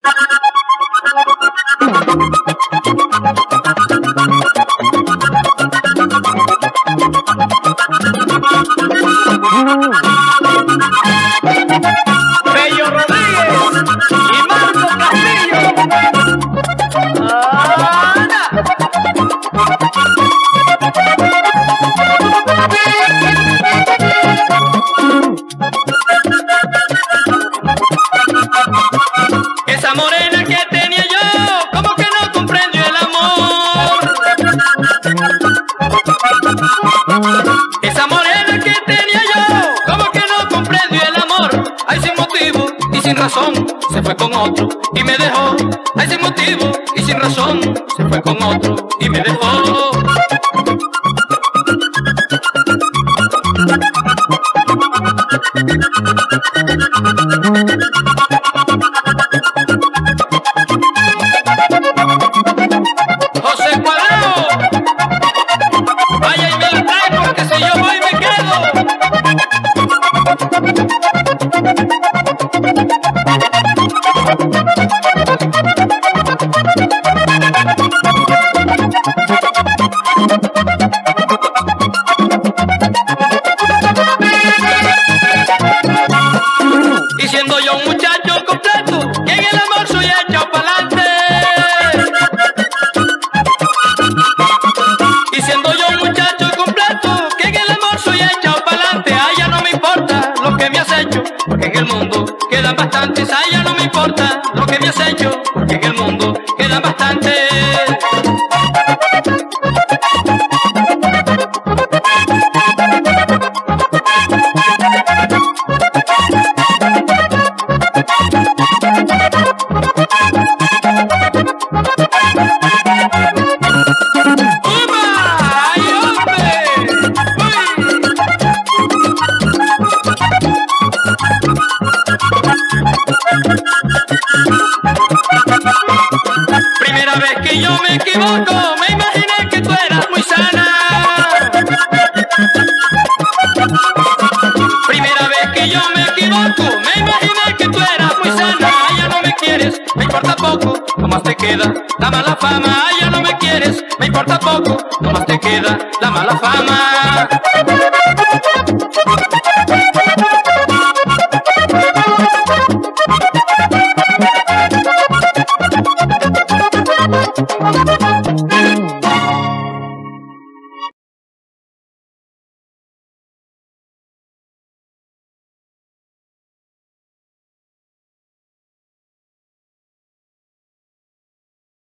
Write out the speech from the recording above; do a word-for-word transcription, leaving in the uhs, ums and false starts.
Bello Rodríguez y Marco Castillo. ¡Ana! Esa morena que tenía yo, como que no comprendió el amor. Esa morena que tenía yo, como que no comprendió el amor. Ay, sin motivo y sin razón, se fue con otro y me dejó. Ay, sin motivo y sin razón, se fue con otro y me dejó. José Cuadrado, vaya y me la trae, porque si yo voy me quedo. Y siendo yo un muchacho completo, que en el amor soy echado pa'lante. Y siendo yo un muchacho completo, que en el amor soy echado pa'lante. A ella no me importa lo que me has hecho, porque en el mundo quedan bastantes. A ella no me importa lo que me has hecho, porque en el mundo quedan bastantes. Primera vez que yo me equivoco, me imaginé que tú eras muy sana. Primera vez que yo me equivoco, me imaginé que tú eras muy sana. Ya no me quieres, me importa poco, nomás te queda la mala fama. Ya no me quieres, me importa poco, nomás te queda la mala fama.